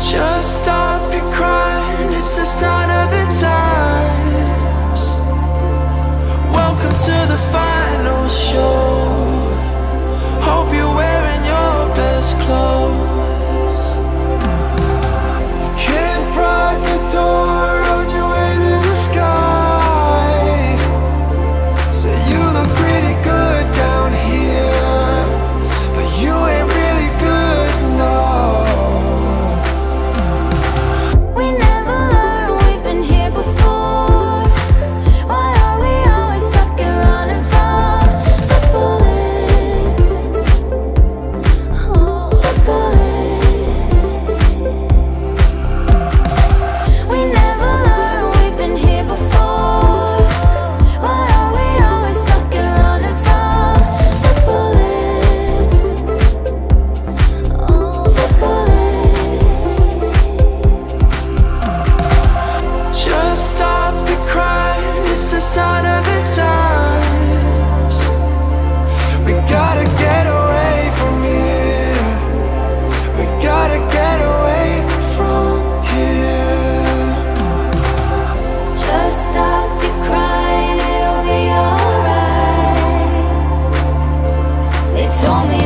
Just stop your crying, it's a sign of the times. Welcome to the final show. Hope you're wearing your best clothes. You can't bribe the door on your way to the sky. So you look pretty good down here, but you ain't really good, no. We never learn, we've been here before. Why are we always stuck and running from the bullets? Oh, the bullets. We never learn, we've been here before. Why are we always stuck and running from the bullets? Oh, the bullets. Just stop your crying, it's a sign of the times. We gotta get away from here. We gotta get away from here. Just stop your crying, it'll be alright. They told me